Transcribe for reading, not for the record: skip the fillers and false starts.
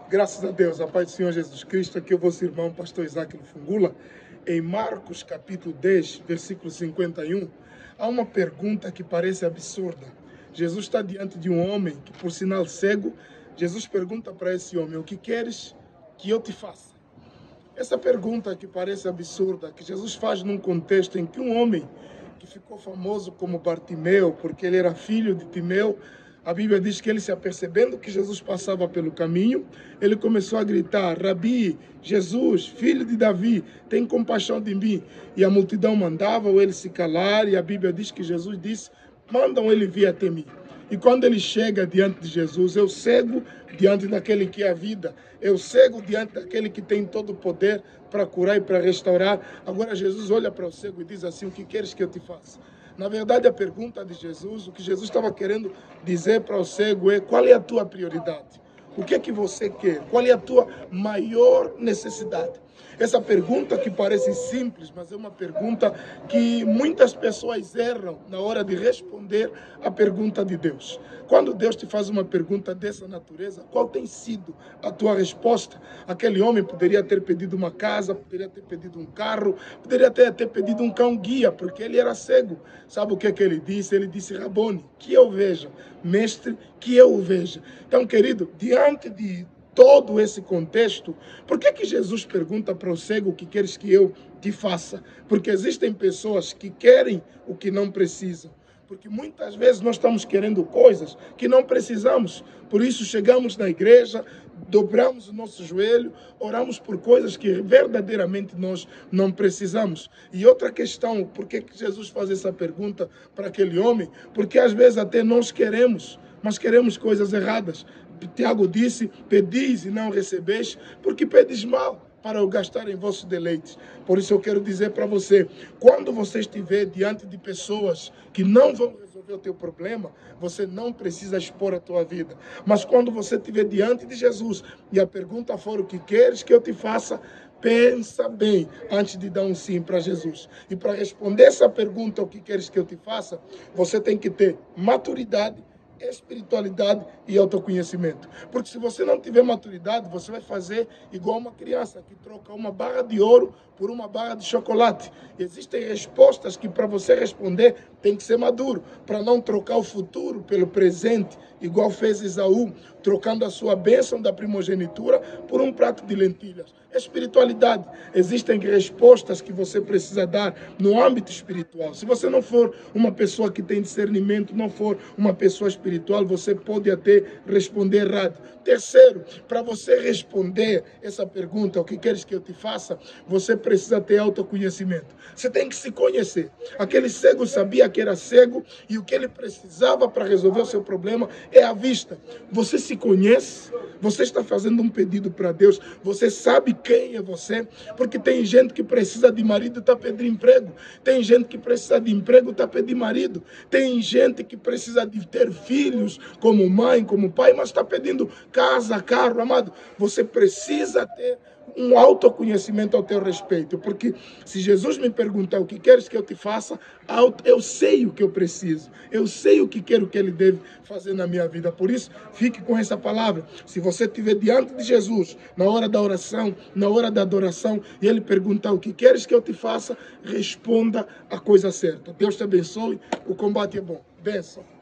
Graças a Deus, a paz do Senhor Jesus Cristo, aqui é o vosso irmão, pastor Isaac Fungula. Em Marcos capítulo 10, versículo 51, há uma pergunta que parece absurda. Jesus está diante de um homem que, por sinal cego, Jesus pergunta para esse homem: o que queres que eu te faça? Essa pergunta que parece absurda, que Jesus faz num contexto em que um homem que ficou famoso como Bartimeu, porque ele era filho de Timeu, a Bíblia diz que ele, se apercebendo que Jesus passava pelo caminho, ele começou a gritar: Rabi, Jesus, filho de Davi, tem compaixão de mim. E a multidão mandava ele se calar, e a Bíblia diz que Jesus disse: mandam ele vir até mim. E quando ele chega diante de Jesus, eu cego diante daquele que é a vida, eu cego diante daquele que tem todo o poder para curar e para restaurar. Agora Jesus olha para o cego e diz assim: o que queres que eu te faça? Na verdade, a pergunta de Jesus, o que Jesus estava querendo dizer para o cego é: qual é a tua prioridade? O que é que você quer? Qual é a tua maior necessidade? Essa pergunta que parece simples, mas é uma pergunta que muitas pessoas erram na hora de responder à pergunta de Deus. Quando Deus te faz uma pergunta dessa natureza, qual tem sido a tua resposta? Aquele homem poderia ter pedido uma casa, poderia ter pedido um carro, poderia ter pedido um cão-guia, porque ele era cego. Sabe o que é que ele disse? Ele disse: Rabone, que eu veja. Mestre, que eu o veja. Então, querido, diante de todo esse contexto, por que Jesus pergunta para o cego: o que queres que eu te faça? Porque existem pessoas que querem o que não precisam. Porque muitas vezes nós estamos querendo coisas que não precisamos. Por isso chegamos na igreja, dobramos o nosso joelho, oramos por coisas que verdadeiramente nós não precisamos. E outra questão, por que Jesus faz essa pergunta para aquele homem? Porque às vezes até nós queremos, mas queremos coisas erradas. Tiago disse: pedis e não recebeis, porque pedes mal, para o gastar em vossos deleites. Por isso eu quero dizer para você: quando você estiver diante de pessoas que não vão resolver o teu problema, você não precisa expor a tua vida. Mas quando você estiver diante de Jesus e a pergunta for: o que queres que eu te faça? Pensa bem antes de dar um sim para Jesus. E para responder essa pergunta: o que queres que eu te faça? Você tem que ter maturidade, espiritualidade e autoconhecimento. Porque se você não tiver maturidade, você vai fazer igual uma criança que troca uma barra de ouro por uma barra de chocolate. Existem respostas que, para você responder, tem que ser maduro, para não trocar o futuro pelo presente, igual fez Esaú, trocando a sua bênção da primogenitura por um prato de lentilhas. Espiritualidade. Existem respostas que você precisa dar no âmbito espiritual. Se você não for uma pessoa que tem discernimento, não for uma pessoa espiritual, você pode até responder errado. Terceiro, para você responder essa pergunta: o que queres que eu te faça? Você precisa ter autoconhecimento. Você tem que se conhecer. Aquele cego sabia que era cego e o que ele precisava para resolver o seu problema é a vista. Você se conhece? Você está fazendo um pedido para Deus? Você sabe quem é você? Porque tem gente que precisa de marido e está pedindo emprego. Tem gente que precisa de emprego e está pedindo marido. Tem gente que precisa de ter filhos como mãe, como pai, mas está pedindo casa, carro. Amado, você precisa ter um autoconhecimento ao teu respeito, porque se Jesus me perguntar: o que queres que eu te faça? Eu sei o que eu preciso, eu sei o que quero que Ele deve fazer na minha vida. Por isso, fique com essa palavra. Se você estiver diante de Jesus, na hora da oração, na hora da adoração, e Ele perguntar: o que queres que eu te faça? Responda a coisa certa. Deus te abençoe, o combate é bom. Bênção.